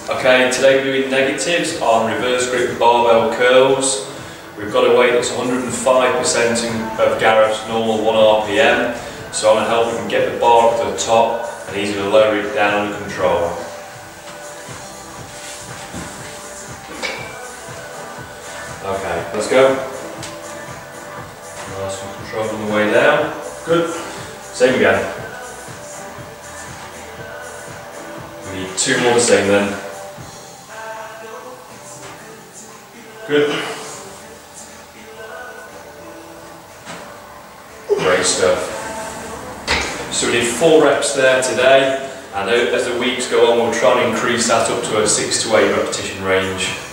Okay, today we're doing negatives on reverse grip barbell curls. We've got a weight that's 105% of Gareth's normal 1 RPM, so I'm going to help him get the bar up to the top and he's going to lower it down under control. Okay, let's go. Nice and controlled on the way down. Good. Same again. We need 2 more the same then. Good. Great stuff. So we did 4 reps there today, and as the weeks go on we'll try and increase that up to a 6 to 8 repetition range.